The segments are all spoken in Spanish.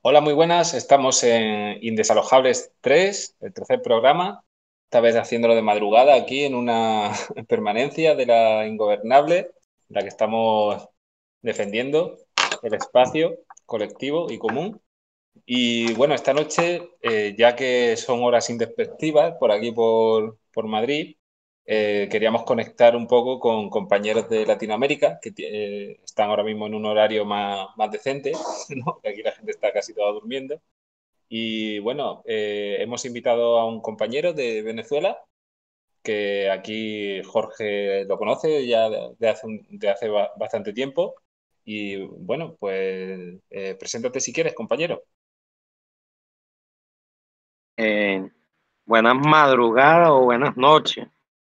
Hola, muy buenas. Estamos en Indesalojables 3, el tercer programa, esta vez haciéndolo de madrugada aquí en una permanencia de la Ingobernable, en la que estamos defendiendo el espacio colectivo y común. Y bueno, esta noche, ya que son horas introspectivas por aquí por Madrid, queríamos conectar un poco con compañeros de Latinoamérica que están ahora mismo en un horario más decente, ¿no? Que aquí la gente está casi toda durmiendo. Y bueno, hemos invitado a un compañero de Venezuela, que aquí Jorge lo conoce ya de hace bastante tiempo. Y bueno, pues preséntate si quieres, compañero. Eh, Buenas madrugadas o buenas noches.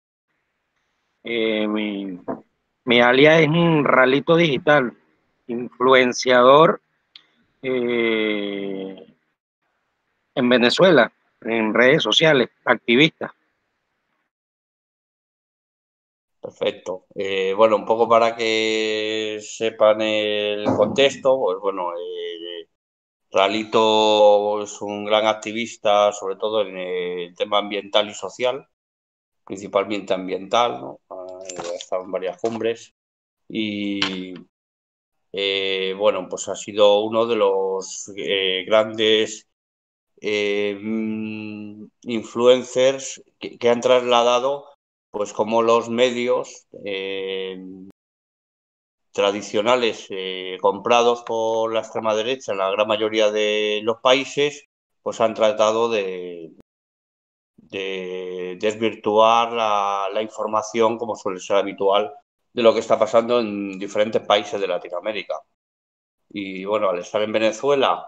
Mi alias es un Ralito Digital, influenciador eh, en Venezuela, en redes sociales, activista. Perfecto. Bueno, un poco para que sepan el contexto, pues bueno, Ralito es un gran activista, sobre todo en el tema ambiental y social, principalmente ambiental, ¿no? Ha estado en varias cumbres y bueno, pues ha sido uno de los grandes influencers que han trasladado pues como los medios tradicionales comprados por la extrema derecha en la gran mayoría de los países, pues han tratado de desvirtuar la información, como suele ser habitual, de lo que está pasando en diferentes países de Latinoamérica. Y bueno, al estar en Venezuela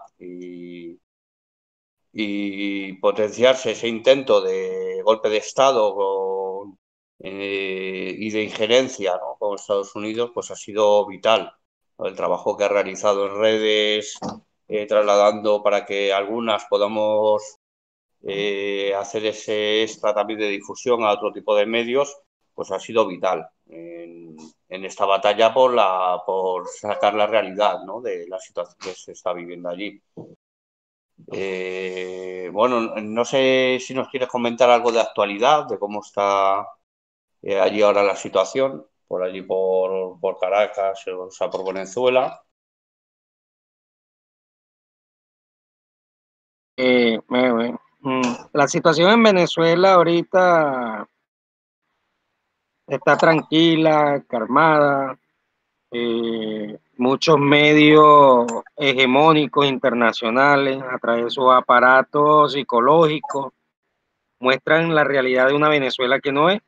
y potenciarse ese intento de golpe de Estado y de injerencia, ¿no?, con Estados Unidos, pues ha sido vital, ¿no?, el trabajo que ha realizado en redes, trasladando para que algunas podamos hacer ese extra también de difusión a otro tipo de medios, pues ha sido vital en esta batalla por sacar la realidad, ¿no?, de la situación que se está viviendo allí. Bueno, no sé si nos quieres comentar algo de actualidad, de cómo está allí ahora la situación, por allí por Caracas, o sea, por Venezuela. La situación en Venezuela ahorita está tranquila, calmada. Muchos medios hegemónicos internacionales, a través de sus aparatos psicológicos, muestran la realidad de una Venezuela que no es.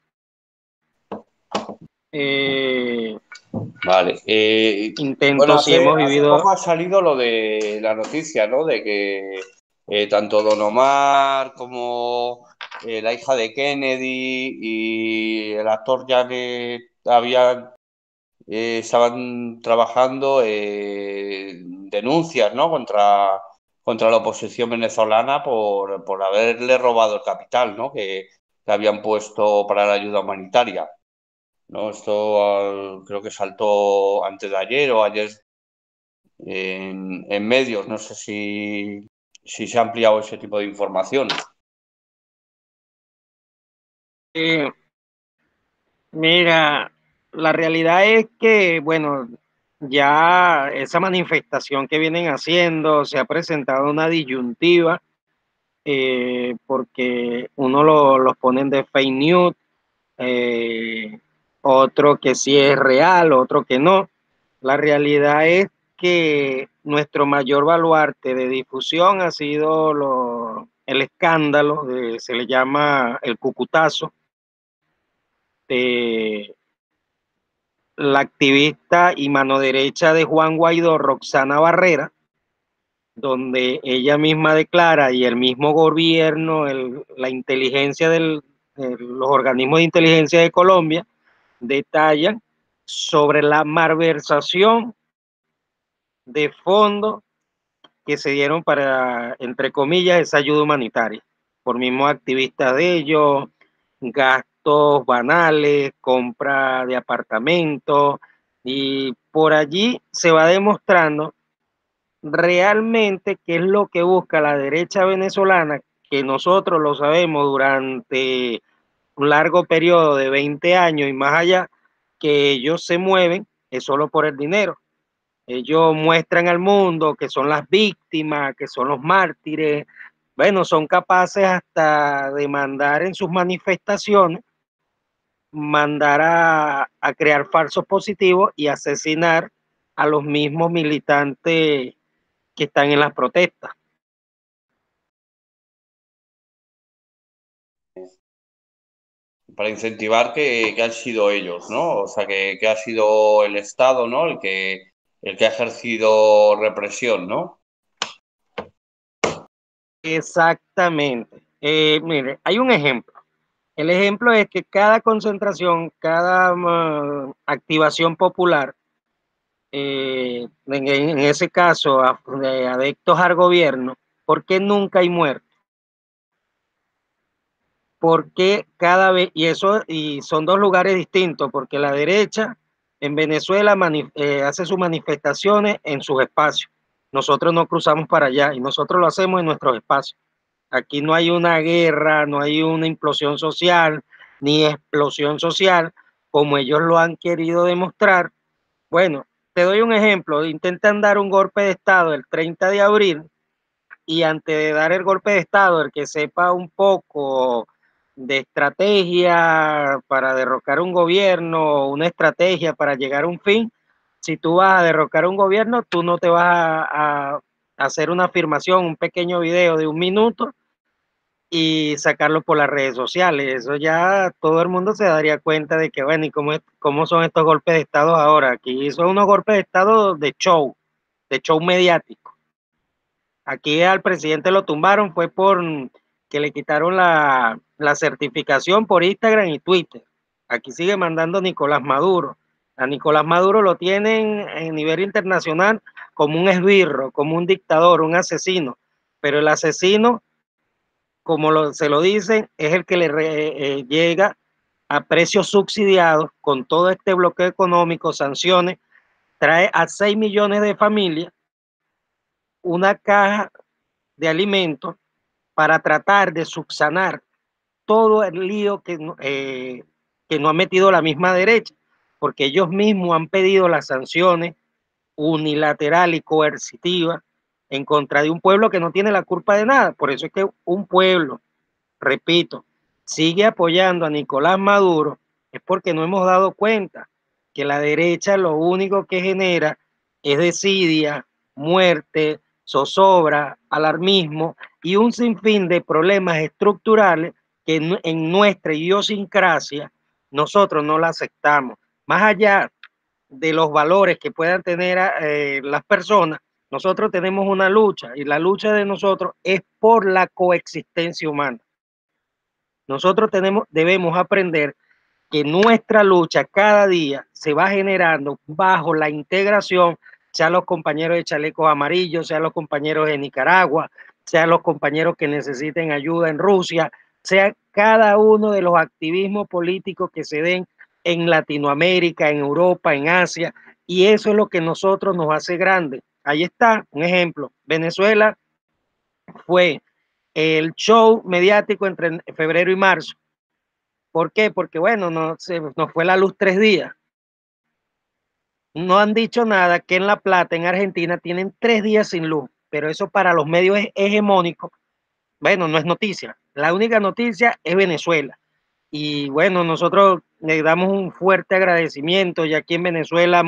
Vale. Bueno, Intentos sí hace hemos vivido. poco ha salido lo de la noticia, ¿no?, de que tanto Don Omar como la hija de Kennedy y el actor Janet estaban trabajando denuncias, ¿no?, contra la oposición venezolana por haberle robado el capital, ¿no?, que habían puesto para la ayuda humanitaria, ¿no? Esto creo que saltó antes de ayer o ayer en medios. No sé si se ha ampliado ese tipo de información. Mira, la realidad es que, bueno, ya esa manifestación que vienen haciendo se ha presentado una disyuntiva, porque uno los ponen de fake news, eh, otro que sí es real, otro que no. La realidad es que nuestro mayor baluarte de difusión ha sido el escándalo, se le llama el cucutazo, de la activista y mano derecha de Juan Guaidó, Roxana Barrera, donde ella misma declara y el mismo gobierno, la inteligencia los organismos de inteligencia de Colombia detallan sobre la malversación de fondos que se dieron para, entre comillas, esa ayuda humanitaria, por mismos activistas de ellos, gastos banales, compra de apartamentos, y por allí se va demostrando realmente qué es lo que busca la derecha venezolana, que nosotros lo sabemos durante un largo periodo de 20 años y más allá, que ellos se mueven es solo por el dinero. Ellos muestran al mundo que son las víctimas, que son los mártires. Bueno, son capaces hasta de mandar en sus manifestaciones, mandar a crear falsos positivos y asesinar a los mismos militantes que están en las protestas. Para incentivar que han sido ellos, ¿no? O sea, que ha sido el Estado, ¿no? El que ha ejercido represión, ¿no? Exactamente. Mire, hay un ejemplo. El ejemplo es que cada concentración, cada activación popular, en ese caso, de adeptos al gobierno, ¿por qué nunca hay muertos? Porque cada vez, y son dos lugares distintos, porque la derecha en Venezuela hace sus manifestaciones en sus espacios. Nosotros no cruzamos para allá y nosotros lo hacemos en nuestros espacios. Aquí no hay una guerra, no hay una implosión social, ni explosión social, como ellos lo han querido demostrar. Bueno, te doy un ejemplo. Intentan dar un golpe de Estado el 30 de abril y antes de dar el golpe de Estado, el que sepa un poco de estrategia para derrocar un gobierno, una estrategia para llegar a un fin, si tú vas a derrocar un gobierno, tú no te vas a hacer una afirmación, un pequeño video de 1 minuto y sacarlo por las redes sociales. Eso ya todo el mundo se daría cuenta de que, bueno, ¿y cómo son estos golpes de Estado ahora? Aquí son unos golpes de Estado de show mediático. Aquí al presidente lo tumbaron, fue por que le quitaron la certificación por Instagram y Twitter. Aquí sigue mandando Nicolás Maduro. A Nicolás Maduro lo tienen a nivel internacional como un esbirro, como un dictador, un asesino. Pero el asesino, como se lo dicen, es el que llega a precios subsidiados con todo este bloqueo económico, sanciones, trae a 6 millones de familias una caja de alimentos para tratar de subsanar todo el lío que no ha metido la misma derecha, porque ellos mismos han pedido las sanciones unilaterales y coercitivas en contra de un pueblo que no tiene la culpa de nada. Por eso es que un pueblo, repito, sigue apoyando a Nicolás Maduro, es porque no hemos dado cuenta que la derecha lo único que genera es desidia, muerte, zozobra, alarmismo y un sinfín de problemas estructurales que en nuestra idiosincrasia nosotros no la aceptamos. Más allá de los valores que puedan tener las personas, nosotros tenemos una lucha y la lucha de nosotros es por la coexistencia humana. Nosotros debemos aprender que nuestra lucha cada día se va generando bajo la integración, sean los compañeros de chalecos amarillos, sean los compañeros de Nicaragua, sean los compañeros que necesiten ayuda en Rusia, sea cada uno de los activismos políticos que se den en Latinoamérica, en Europa, en Asia, y eso es lo que nosotros nos hace grandes. Ahí está un ejemplo. Venezuela fue el show mediático entre febrero y marzo. ¿Por qué? Porque, bueno, nos fue la luz 3 días. No han dicho nada que en La Plata, en Argentina, tienen 3 días sin luz, pero eso para los medios hegemónicos, bueno, no es noticia. La única noticia es Venezuela. Y bueno, nosotros le damos un fuerte agradecimiento, y aquí en Venezuela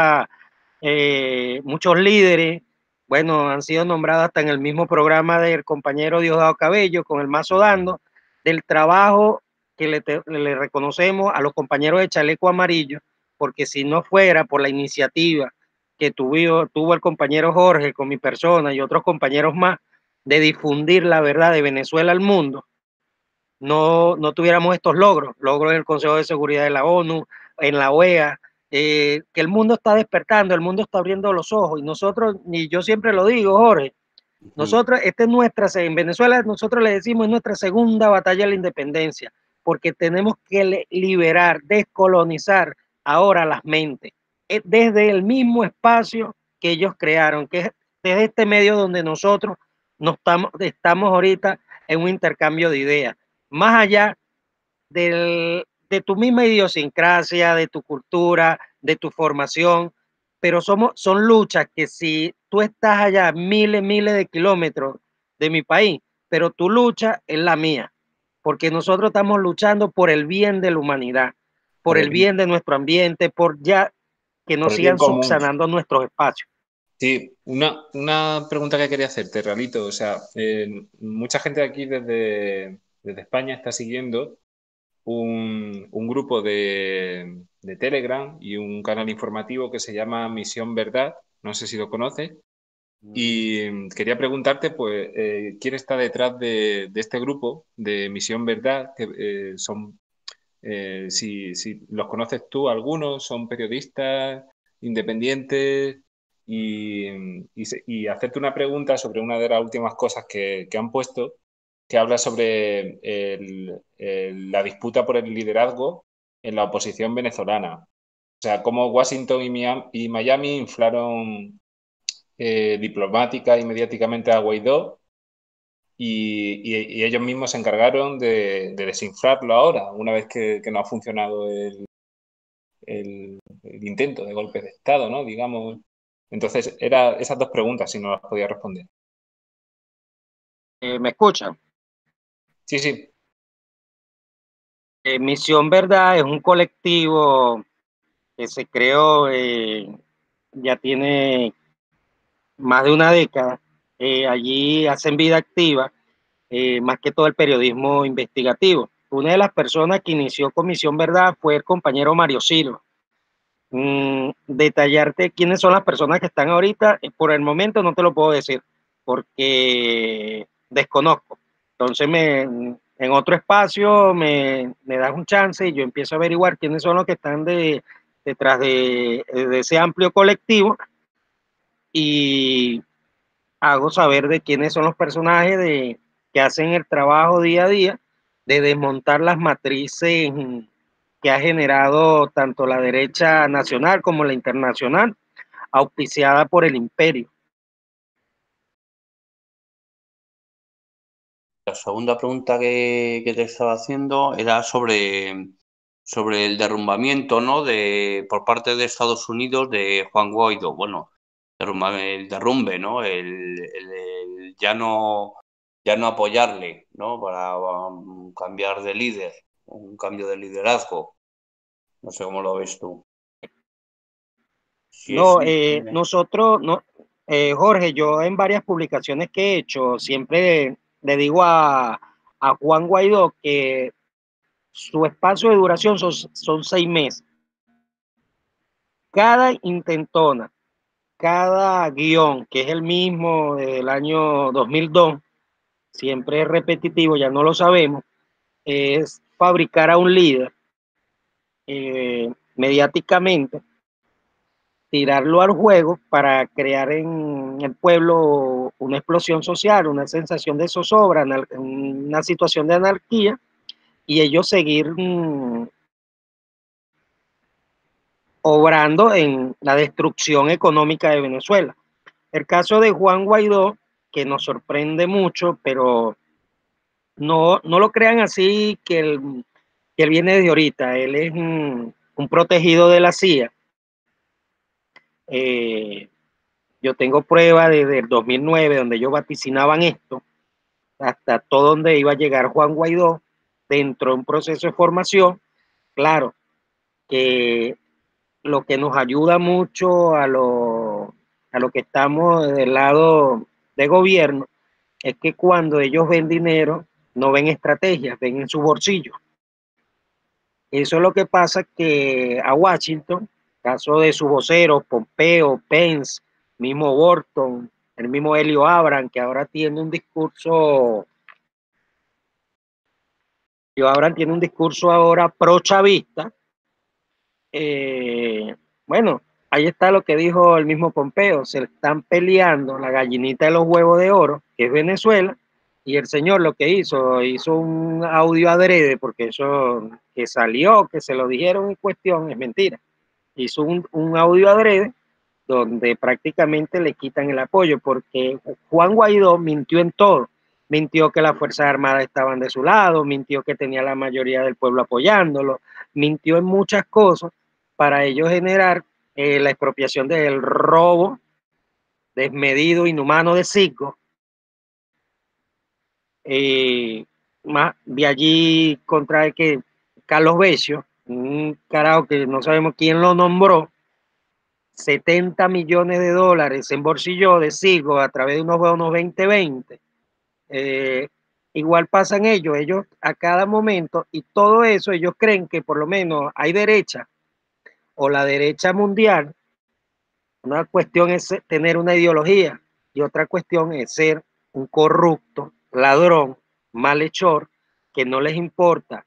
muchos líderes, bueno, han sido nombrados hasta en el mismo programa del compañero Diosdado Cabello, con el Mazo Dando, del trabajo que le reconocemos a los compañeros de Chaleco Amarillo, porque si no fuera por la iniciativa que tuvo el compañero Jorge con mi persona y otros compañeros más, de difundir la verdad de Venezuela al mundo, no tuviéramos estos logros en el Consejo de Seguridad de la ONU, en la OEA, que el mundo está despertando, el mundo está abriendo los ojos, y nosotros, y yo siempre lo digo, Jorge, nosotros, en Venezuela nosotros le decimos, es nuestra segunda batalla de la independencia, porque tenemos que liberar, descolonizar ahora las mentes, desde el mismo espacio que ellos crearon, que es desde este medio donde nosotros estamos ahorita en un intercambio de ideas, más allá de tu misma idiosincrasia, de tu cultura, de tu formación, pero son luchas que si tú estás allá miles de kilómetros de mi país, pero tu lucha es la mía, porque nosotros estamos luchando por el bien de la humanidad, por el bien de nuestro ambiente, por ya que no sigan subsanando nuestros espacios. Sí, una pregunta que quería hacerte, Realito. O sea, mucha gente aquí desde España está siguiendo un grupo de Telegram y un canal informativo que se llama Misión Verdad. No sé si lo conoces. Y quería preguntarte, pues, ¿quién está detrás de este grupo de Misión Verdad? Que son, si los conoces tú, algunos son periodistas independientes y hacerte una pregunta sobre una de las últimas cosas que han puesto, que habla sobre la disputa por el liderazgo en la oposición venezolana. O sea, cómo Washington y Miami inflaron diplomática y mediáticamente a Guaidó y ellos mismos se encargaron de desinflarlo ahora, una vez que no ha funcionado el intento de golpe de Estado, ¿no? Digamos. Entonces, era esas dos preguntas, si no las podía responder. ¿Me escuchan? Sí, sí. Misión Verdad es un colectivo que se creó, ya tiene más de una década. Allí hacen vida activa, más que todo el periodismo investigativo. Una de las personas que inició Comisión Verdad fue el compañero Mario Silva. Detallarte quiénes son las personas que están ahorita, por el momento no te lo puedo decir, porque desconozco. Entonces, en otro espacio me das un chance y yo empiezo a averiguar quiénes son los que están detrás de ese amplio colectivo y hago saber de quiénes son los personajes que hacen el trabajo día a día de desmontar las matrices que ha generado tanto la derecha nacional como la internacional, auspiciada por el imperio. La segunda pregunta que te estaba haciendo era sobre el derrumbamiento, ¿no? Por parte de Estados Unidos de Juan Guaidó. Bueno, el derrumbe, ¿no? El ya no apoyarle, ¿no? Para cambiar de líder, un cambio de liderazgo. No sé cómo lo ves tú. Si No, nosotros, no, Jorge, yo en varias publicaciones que he hecho, siempre le digo a Juan Guaidó que su espacio de duración son 6 meses. Cada intentona, cada guión, que es el mismo del año 2002, siempre es repetitivo, ya no lo sabemos, es fabricar a un líder mediáticamente, tirarlo al juego para crear en el pueblo una explosión social, una sensación de zozobra, una situación de anarquía, y ellos seguir obrando en la destrucción económica de Venezuela. El caso de Juan Guaidó, que nos sorprende mucho, pero no lo crean así que él viene de ahorita, él es un protegido de la CIA. Yo tengo pruebas desde el 2009, donde ellos vaticinaban esto, hasta todo donde iba a llegar Juan Guaidó, dentro de un proceso de formación. Claro, que lo que nos ayuda mucho a lo que estamos del lado de gobierno es que cuando ellos ven dinero, no ven estrategias, ven en su bolsillo. Eso es lo que pasa que a Washington, caso de su vocero, Pompeo, Pence, mismo Bolton, el mismo Helio Abraham, que ahora tiene un discurso, ahora pro-chavista. Bueno, ahí está lo que dijo el mismo Pompeo, se están peleando la gallinita de los huevos de oro, que es Venezuela, y el señor lo que hizo un audio adrede, porque eso que se lo dijeron en cuestión es mentira. Hizo un audio adrede donde prácticamente le quitan el apoyo, porque Juan Guaidó mintió en todo. Mintió que las Fuerzas Armadas estaban de su lado, mintió que tenía la mayoría del pueblo apoyándolo, mintió en muchas cosas para ellos generar la expropiación del robo desmedido, inhumano de Citgo. Más de allí contrae que Carlos Beccio, un carajo que no sabemos quién lo nombró, 70 millones de dólares se embolsilló de Citgo a través de unos bonos 2020. Igual pasan ellos a cada momento, y todo eso ellos creen que por lo menos hay derecha o la derecha mundial. Una cuestión es tener una ideología y otra cuestión es ser un corrupto, ladrón, malhechor, que no les importa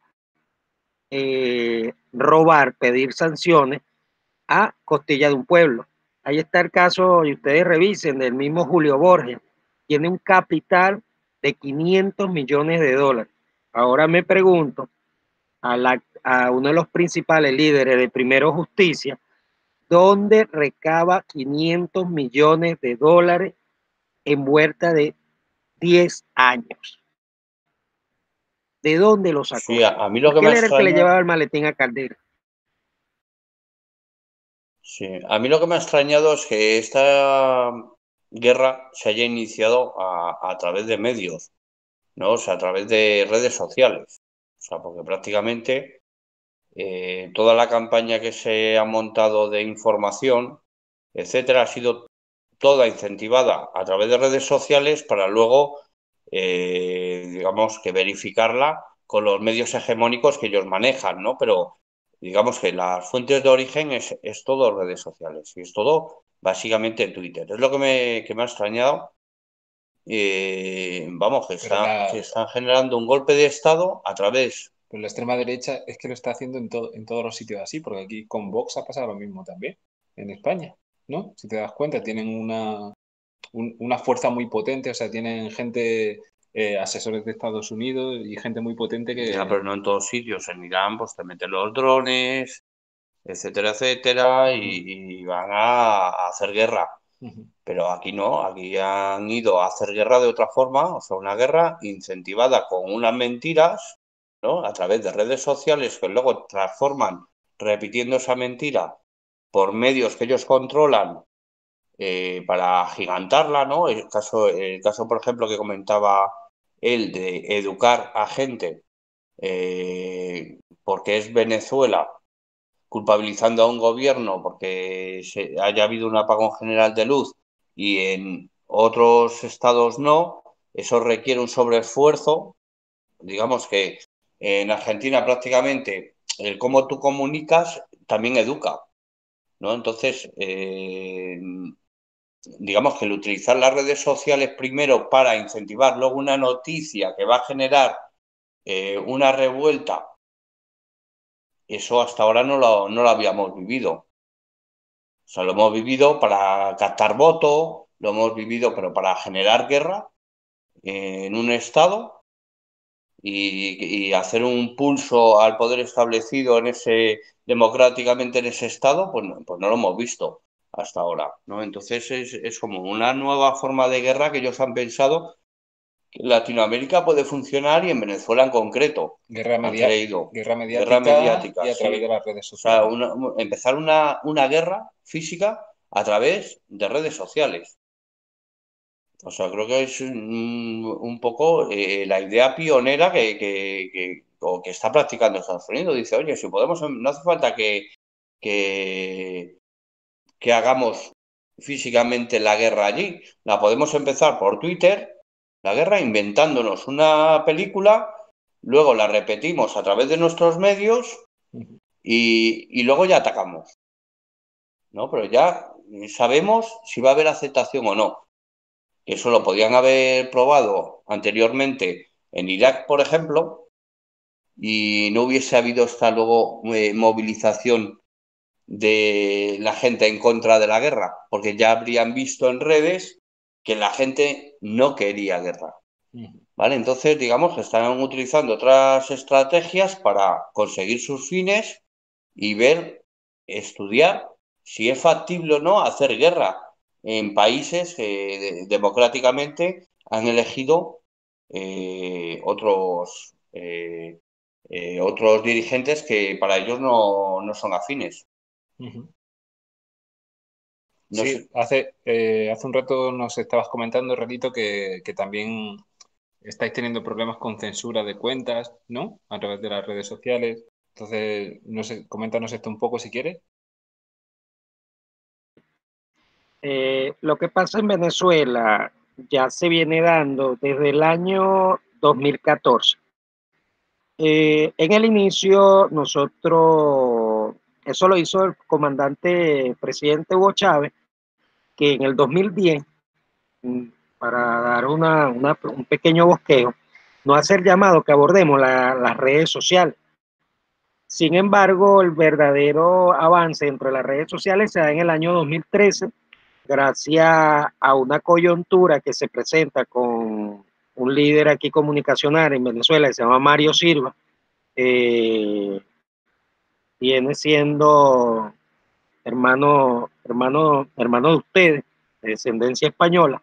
robar, pedir sanciones a costilla de un pueblo. Ahí está el caso, y ustedes revisen, del mismo Julio Borges. Tiene un capital de 500 millones de dólares. Ahora me pregunto a uno de los principales líderes de Primero Justicia, ¿dónde recaba 500 millones de dólares en vuelta de 10 años? ¿De dónde lo sacó? Sí, a mí lo que Porque me él era el que le extraña, llevaba el maletín a Caldera. sí, a mí lo que me ha extrañado es que esta guerra se haya iniciado a través de medios, ¿no? O sea, a través de redes sociales. O sea, porque prácticamente toda la campaña que se ha montado de información, etcétera, ha sido toda incentivada a través de redes sociales para luego, digamos, que verificarla con los medios hegemónicos que ellos manejan, ¿no? Pero digamos que las fuentes de origen es todo redes sociales y es todo básicamente Twitter. Es lo que me ha extrañado. Vamos, que están generando un golpe de Estado a través. Pero la extrema derecha es que lo está haciendo en todos los sitios así, porque aquí con Vox ha pasado lo mismo también, en España, ¿no? Si te das cuenta, tienen una fuerza muy potente, o sea, tienen gente, asesores de Estados Unidos y gente muy potente que... Ya, pero no en todos sitios. En Irán, pues te meten los drones, etcétera, etcétera, y van a hacer guerra. Pero aquí no, aquí han ido a hacer guerra de otra forma, o sea, una guerra incentivada con unas mentiras, ¿no? A través de redes sociales que luego transforman repitiendo esa mentira por medios que ellos controlan para agigantarla, ¿no? El caso, por ejemplo, que comentaba él de educar a gente porque es Venezuela, culpabilizando a un gobierno porque haya habido un apagón general de luz y en otros estados no, eso requiere un sobreesfuerzo. Digamos que en Argentina prácticamente el cómo tú comunicas también educa, ¿no? Entonces, digamos que el utilizar las redes sociales primero para incentivar luego una noticia que va a generar una revuelta, eso hasta ahora no lo habíamos vivido. O sea, lo hemos vivido para captar votos, lo hemos vivido pero para generar guerra en un Estado y hacer un pulso al poder establecido democráticamente en ese Estado, pues no lo hemos visto hasta ahora, ¿no? Entonces es como una nueva forma de guerra que ellos han pensado que en Latinoamérica puede funcionar y en Venezuela en concreto. Guerra Guerra mediática, y a través sí. de las redes O sea, sociales. empezar una guerra física a través de redes sociales. O sea, creo que es un poco la idea pionera que está practicando Estados Unidos. Dice, oye, si podemos, no hace falta que, que hagamos físicamente la guerra allí. La podemos empezar por Twitter, la guerra, inventándonos una película, luego la repetimos a través de nuestros medios y luego ya atacamos, ¿no? Pero ya sabemos si va a haber aceptación o no. Eso lo podían haber probado anteriormente en Irak, por ejemplo, y no hubiese habido esta luego movilización de la gente en contra de la guerra, porque ya habrían visto en redes que la gente no quería guerra. ¿Vale? Entonces, digamos que están utilizando otras estrategias para conseguir sus fines y estudiar si es factible o no hacer guerra en países que democráticamente han elegido otros dirigentes que para ellos no son afines. Uh-huh. No sé. Sí, hace un rato nos estabas comentando, Relito, que también estáis teniendo problemas con censura de cuentas, ¿no? A través de las redes sociales. Entonces, no sé, coméntanos esto un poco si quieres. Lo que pasa en Venezuela ya se viene dando desde el año 2014. En el inicio, nosotros, eso lo hizo el comandante presidente Hugo Chávez, que en el 2010, mm, para dar un pequeño bosquejo, nos hace el llamado que abordemos las redes sociales. Sin embargo, el verdadero avance dentro de las redes sociales se da en el año 2013, gracias a una coyuntura que se presenta con un líder aquí comunicacional en Venezuela que se llama Mario Silva. Viene siendo hermano de ustedes, de descendencia española.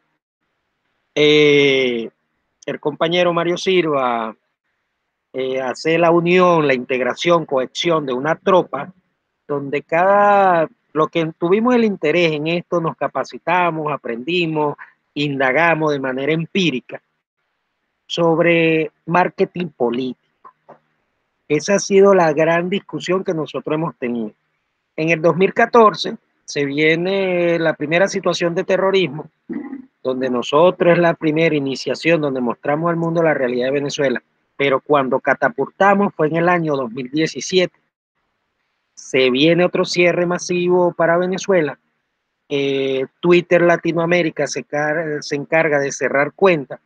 El compañero Mario Silva hace la unión, la integración, cohesión de una tropa donde lo que tuvimos el interés en esto, nos capacitamos, aprendimos, indagamos de manera empírica sobre marketing político. Esa ha sido la gran discusión que nosotros hemos tenido. En el 2014 se viene la primera situación de terrorismo, donde nosotros es la primera iniciación, donde mostramos al mundo la realidad de Venezuela. Pero cuando catapultamos fue en el año 2017. Se viene otro cierre masivo para Venezuela. Twitter Latinoamérica se encarga de cerrar cuentas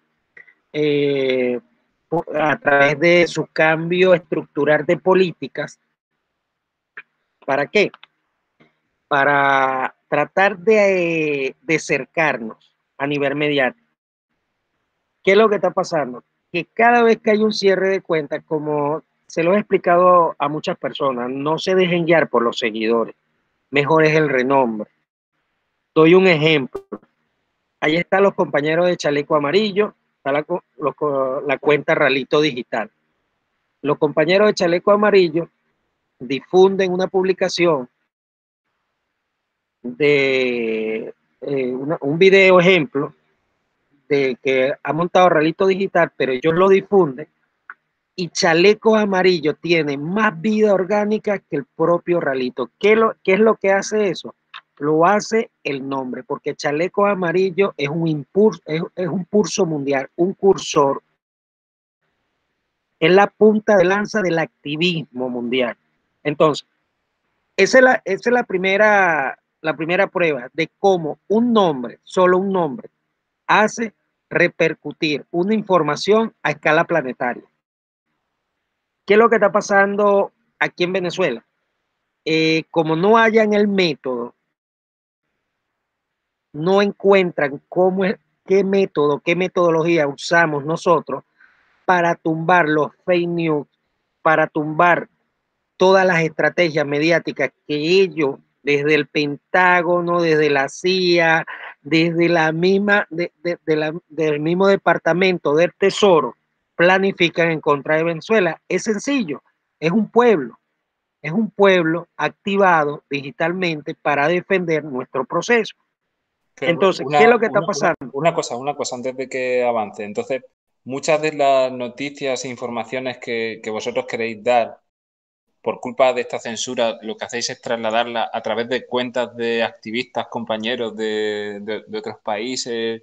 a través de su cambio estructural de políticas. ¿Para qué? Para tratar de cercarnos a nivel mediático. ¿Qué es lo que está pasando? Que cada vez que hay un cierre de cuentas, como se lo he explicado a muchas personas, no se dejen guiar por los seguidores, mejor es el renombre. Doy un ejemplo. Ahí están los compañeros de Chaleco Amarillo, está la cuenta Ralito Digital. Los compañeros de Chaleco Amarillo difunden una publicación de un video ejemplo de que ha montado Ralito Digital, pero ellos lo difunden y Chaleco Amarillo tiene más vida orgánica que el propio Ralito. ¿Qué es lo que hace eso? Lo hace el nombre, porque Chaleco Amarillo es un impulso, es un pulso mundial, un cursor, es la punta de lanza del activismo mundial. Entonces, esa es la primera prueba de cómo un nombre, solo un nombre, hace repercutir una información a escala planetaria. ¿Qué es lo que está pasando aquí en Venezuela? Como no hayan el método, no encuentran qué método, qué metodología usamos nosotros para tumbar los fake news, para tumbar todas las estrategias mediáticas que ellos, desde el Pentágono, desde la CIA, desde la misma, del mismo Departamento del Tesoro, planifican en contra de Venezuela. Es sencillo, es un pueblo activado digitalmente para defender nuestro proceso. Pero entonces, ¿qué es lo que está pasando? Una cosa antes de que avance. Entonces, muchas de las noticias e informaciones que vosotros queréis dar por culpa de esta censura, lo que hacéis es trasladarla a través de cuentas de activistas, compañeros de otros países,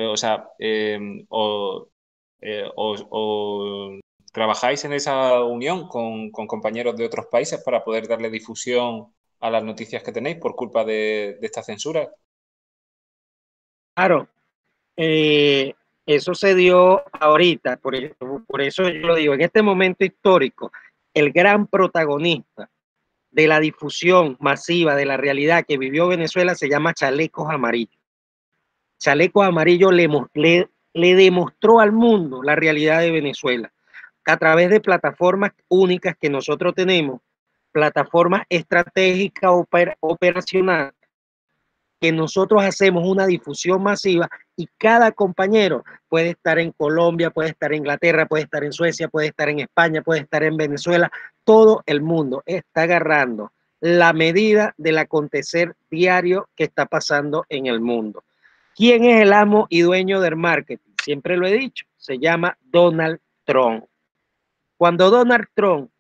o trabajáis en esa unión con compañeros de otros países para poder darle difusión a las noticias que tenéis por culpa de esta censura. Claro, eso se dio ahorita, por eso yo lo digo, en este momento histórico, el gran protagonista de la difusión masiva de la realidad que vivió Venezuela se llama Chalecos Amarillos. Chalecos Amarillos le demostró al mundo la realidad de Venezuela a través de plataformas únicas que nosotros tenemos, plataforma estratégica operacional, que nosotros hacemos una difusión masiva y cada compañero puede estar en Colombia, puede estar en Inglaterra, puede estar en Suecia, puede estar en España, puede estar en Venezuela. Todo el mundo está agarrando la medida del acontecer diario que está pasando en el mundo. ¿Quién es el amo y dueño del marketing? Siempre lo he dicho, se llama Donald Trump. Cuando Donald Trump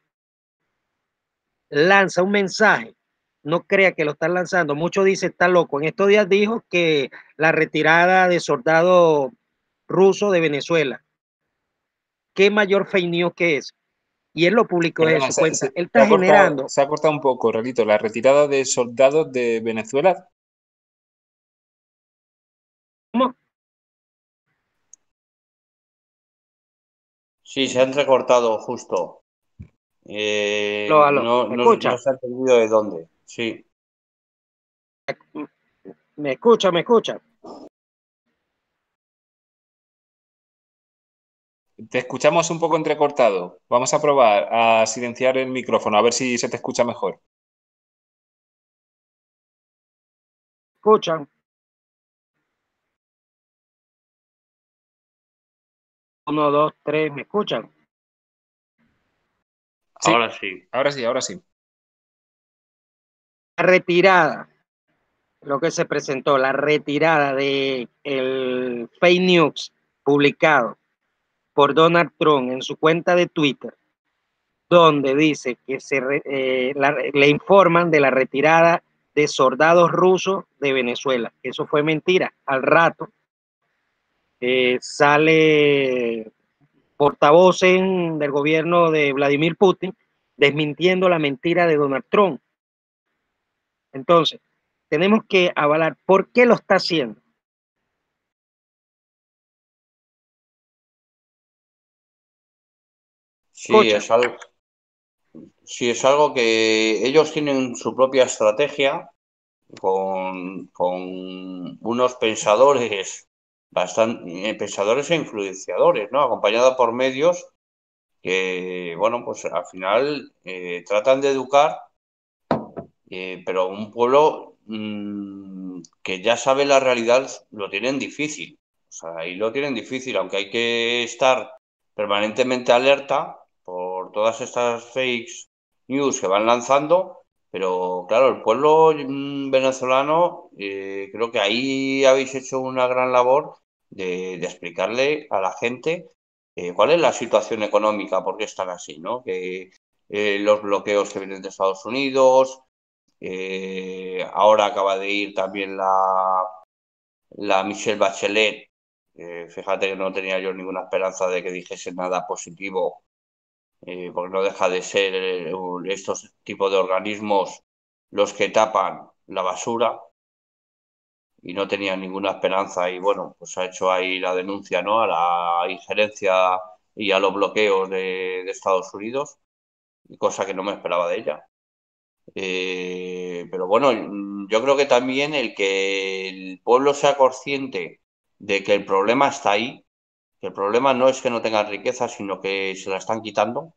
lanza un mensaje, no crea que lo están lanzando. Muchos dicen, está loco. En estos días dijo que la retirada de soldados rusos de Venezuela, ¿qué mayor fake news que es? Y él lo publicó en su cuenta. Él está generando. Se ha cortado un poco, Relito, la retirada de soldados de Venezuela. ¿Cómo? Sí, se ha entrecortado justo. Aló. No se ha entendido de dónde. Sí. ¿Me escucha? Te escuchamos un poco entrecortado. Vamos a probar a silenciar el micrófono, a ver si se te escucha mejor. ¿Escuchan? 1, 2, 3, ¿me escuchan? Sí, ahora sí. ahora sí. La retirada, lo que se presentó, la retirada de el fake news publicado por Donald Trump en su cuenta de Twitter, donde dice que le informan de la retirada de soldados rusos de Venezuela. Eso fue mentira. Al rato sale portavoz del gobierno de Vladimir Putin desmintiendo la mentira de Donald Trump. Entonces, tenemos que avalar por qué lo está haciendo. Sí, es algo que ellos tienen su propia estrategia con unos pensadores pensadores e influenciadores, ¿no? Acompañados por medios que, bueno, pues al final tratan de educar, pero un pueblo que ya sabe la realidad lo tienen difícil. O sea, ahí lo tienen difícil, aunque hay que estar permanentemente alerta por todas estas fakes news que van lanzando, pero claro, el pueblo venezolano, creo que ahí habéis hecho una gran labor de explicarle a la gente cuál es la situación económica, por qué están así, ¿no? Que los bloqueos que vienen de Estados Unidos, ahora acaba de ir también la Michelle Bachelet. Fíjate que no tenía yo ninguna esperanza de que dijese nada positivo, porque no deja de ser estos tipos de organismos los que tapan la basura, y no tenía ninguna esperanza, y bueno, pues ha hecho ahí la denuncia, ¿no?, a la injerencia y a los bloqueos de Estados Unidos, cosa que no me esperaba de ella. Pero bueno, yo creo que también el que el pueblo sea consciente de que el problema está ahí, que el problema no es que no tengan riqueza, sino que se la están quitando,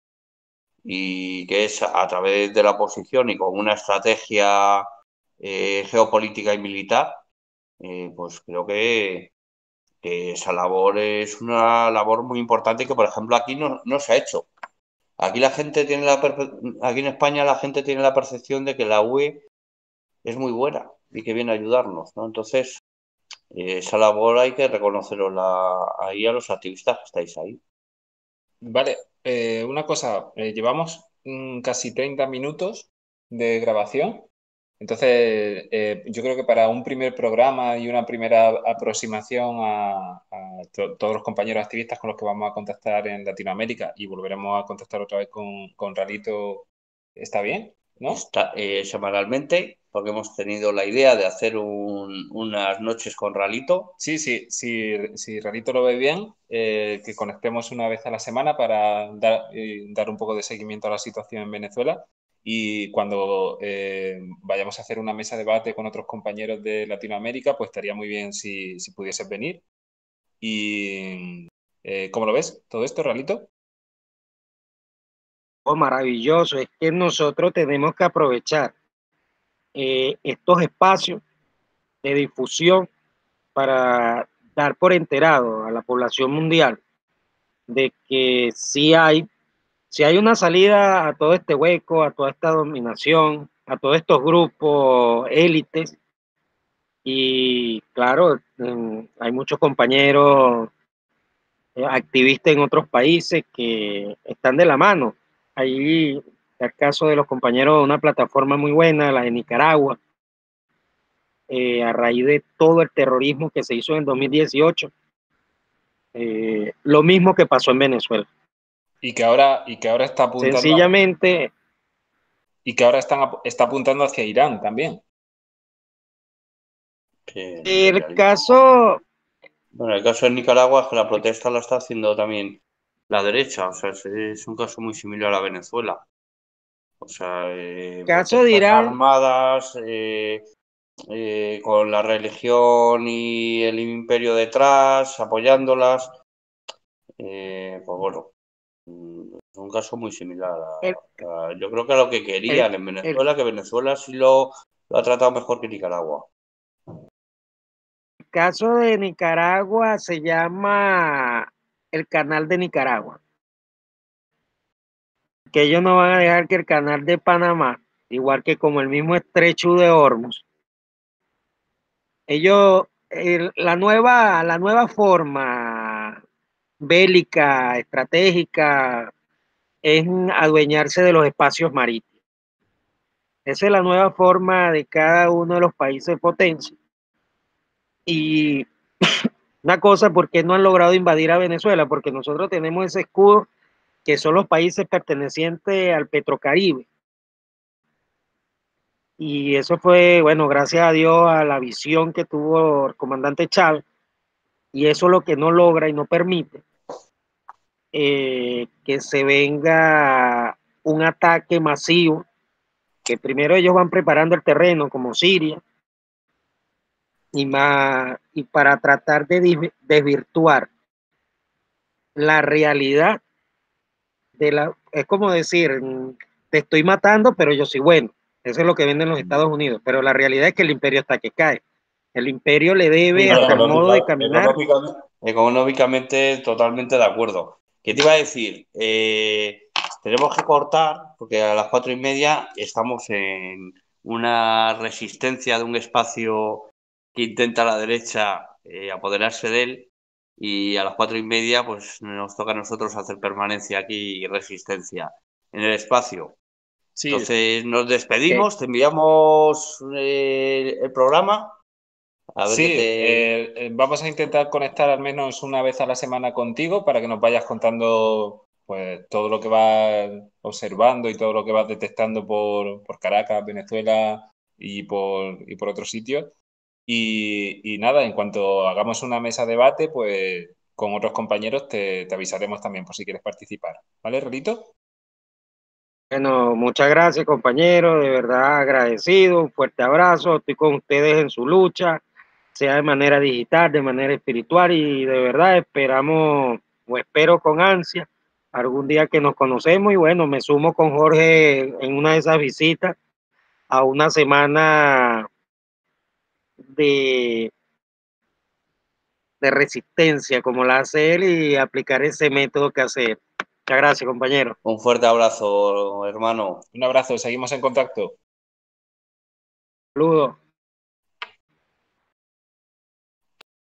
y que es a través de la oposición y con una estrategia geopolítica y militar, pues creo que esa labor es una labor muy importante que, por ejemplo, aquí no se ha hecho. Aquí aquí en España la gente tiene la percepción de que la UE es muy buena y que viene a ayudarnos, ¿no? Entonces, esa labor hay que reconocerosla ahí a los activistas que estáis ahí. Vale, una cosa, llevamos casi 30 minutos de grabación. Entonces, yo creo que para un primer programa y una primera aproximación a todos los compañeros activistas con los que vamos a contactar en Latinoamérica, y volveremos a contactar otra vez con Ralito, ¿está bien? ¿No? Semanalmente, porque hemos tenido la idea de hacer unas noches con Ralito. Si Ralito lo ve bien, que conectemos una vez a la semana para dar un poco de seguimiento a la situación en Venezuela. Y cuando vayamos a hacer una mesa de debate con otros compañeros de Latinoamérica, pues estaría muy bien si pudieses venir. Y ¿cómo lo ves todo esto, Ralito? maravilloso. Es que nosotros tenemos que aprovechar estos espacios de difusión para dar por enterado a la población mundial de que si hay una salida a todo este hueco, a toda esta dominación, a todos estos grupos élites. Y claro, hay muchos compañeros activistas en otros países que están de la mano. Ahí está el caso de los compañeros de una plataforma muy buena, la de Nicaragua, a raíz de todo el terrorismo que se hizo en el 2018. Lo mismo que pasó en Venezuela. Y que ahora está apuntando. Sencillamente. Y que ahora está apuntando hacia Irán también. El caso. Bueno, el caso de Nicaragua es que la protesta la está haciendo también la derecha. O sea, es un caso muy similar a Venezuela. O sea, Caso de Irán, armadas, con la religión y el imperio detrás, apoyándolas. Pues bueno, es un caso muy similar yo creo que a lo que querían en Venezuela, que Venezuela sí lo ha tratado mejor que Nicaragua. El caso de Nicaragua se llama el Canal de Nicaragua. Que ellos no van a dejar que el Canal de Panamá, igual que como el mismo Estrecho de Hormuz, ellos, la nueva forma bélica, estratégica, es adueñarse de los espacios marítimos. Esa es la nueva forma de cada uno de los países potencia. Y una cosa, ¿por qué no han logrado invadir a Venezuela? Porque nosotros tenemos ese escudo que son los países pertenecientes al Petrocaribe. Y eso fue, bueno, gracias a Dios, a la visión que tuvo el comandante Chávez, y eso es lo que no logra y no permite que se venga un ataque masivo, que primero ellos van preparando el terreno, como Siria, y para tratar de desvirtuar la realidad es como decir, te estoy matando, pero yo soy bueno. Eso es lo que venden los Estados Unidos, pero la realidad es que el imperio está que cae. El imperio le debe hasta el modo de caminar. Económicamente, totalmente de acuerdo. ¿Qué te iba a decir? Tenemos que cortar, porque a las 4:30 estamos en una resistencia de un espacio que intenta la derecha apoderarse de él, y a las 4:30 pues nos toca a nosotros hacer permanencia aquí y resistencia en el espacio. Sí. Entonces nos despedimos, te enviamos el programa. A ver sí, vamos a intentar conectar al menos una vez a la semana contigo para que nos vayas contando pues todo lo que vas observando y todo lo que vas detectando por Caracas, Venezuela y por otros sitios. Y nada, en cuanto hagamos una mesa de debate, pues con otros compañeros te avisaremos también por si quieres participar. ¿Vale, Relito? Bueno, muchas gracias, compañero, de verdad agradecido, un fuerte abrazo, estoy con ustedes en su lucha, sea de manera digital, de manera espiritual, y de verdad esperamos, o espero con ansia, algún día que nos conocemos, y bueno, me sumo con Jorge en una de esas visitas a una semana de resistencia, como la hace él, y aplicar ese método que hace él. Muchas gracias, compañero. Un fuerte abrazo, hermano. Un abrazo, seguimos en contacto. Saludos.